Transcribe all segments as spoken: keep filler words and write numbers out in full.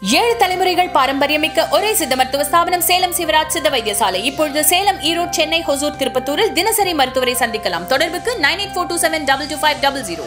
ஏழு தலைமுறைகள் பாரம்பரியமிக்க ஒரே சித்த மருத்துவ ஸ்தாபனம் சேலம் சிவராஜ் சித்த வைத்தியசாலை. இப்பொழுது சேலம், ஈரோடு, சென்னை, ஹொசூர், திருப்பத்தூரில் தினசரி மருத்துவரை சந்திக்கலாம். தொடர்புக்கு nine eight four two seven double two five double zero.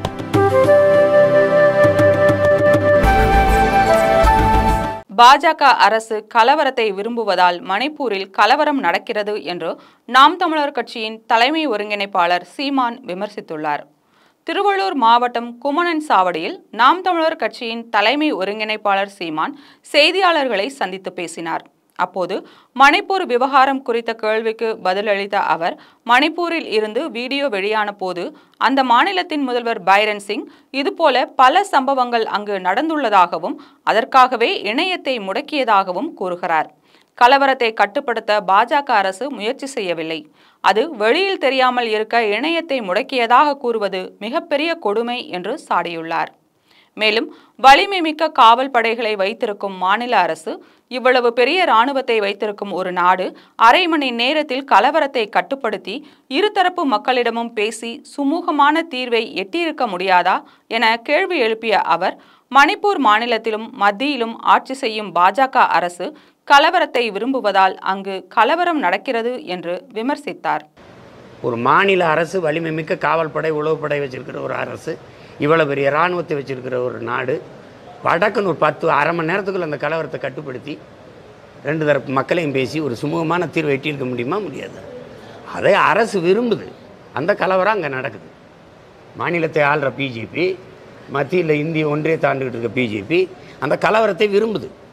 பாஜக அரசு கலவரத்தை விரும்புவதால் மணிப்பூரில் கலவரம் நடக்கிறது என்று நாம் தமிழர் கட்சியின் தலைமை ஒருங்கிணைப்பாளர் சீமான் விமர்சித்துள்ளார். திருவள்ளூர் மாவட்டம் குமணன் சாவடியில் நாம் தமிழர் கட்சியின் தலைமை ஒருங்கிணைப்பாளர் சீமான் செய்தியாளர்களை சந்தித்து பேசினார். அப்போது மணிப்பூர் விவகாரம் குறித்த கேள்விக்கு பதிலளித்த அவர், மணிப்பூரில் இருந்து வீடியோ வெளியான போது அந்த மாநிலத்தின் முதல்வர் பைரன் சிங் இதுபோல பல சம்பவங்கள் அங்கு நடந்துள்ளதாகவும் அதற்காகவே இணையத்தை முடக்கியதாகவும் கூறுகிறார். கலவரத்தை கட்டுப்படுத்த பாஜக அரசு முயற்சி செய்யவில்லை. அது வெளியில் தெரியாமல் இருக்க இணையத்தை முடக்கியதாக கூறுவது மிகப்பெரிய கொடுமை என்று சாடியுள்ளார். மேலும் வலிமை மிக்க காவல் படைகளை வைத்திருக்கும் மாநில அரசு, இவ்வளவு பெரிய இராணுவத்தை வைத்திருக்கும் ஒரு நாடு அரை மணி நேரத்தில் கலவரத்தை கட்டுப்படுத்தி இருதரப்பு மக்களிடமும் பேசி சுமூகமான தீர்வை எட்டியிருக்க முடியாதா என கேள்வி எழுப்பிய அவர், மணிப்பூர் மாநிலத்திலும் மத்தியிலும் ஆட்சி செய்யும் பாஜக அரசு கலவரத்தை விரும்புவதால் அங்கு கலவரம் நடக்கிறது என்று விமர்சித்தார். ஒரு மாநில அரசு வலிமை மிக்க காவல் படை, உளவுப்படை வச்சிருக்கிற ஒரு அரசு, இவ்வளோ பெரிய இராணுவத்தை வச்சிருக்கிற ஒரு நாடு, வடக்குன்னு ஒரு பத்து அரை மணி நேரத்துக்குள்ள அந்த கலவரத்தை கட்டுப்படுத்தி ரெண்டு தரப்பு மக்களையும் பேசி ஒரு சுமூகமான தீர்வை எட்டியிருக்க முடியுமா? முடியாது. அதே அரசு விரும்புது. அந்த கலவரம் அங்கே நடக்குது. மாநிலத்தை ஆள்ற பிஜேபி, மத்தியில் இந்திய ஒன்றியத்தை ஆண்டுகிட்டு இருக்க பிஜேபி அந்த கலவரத்தை விரும்புது.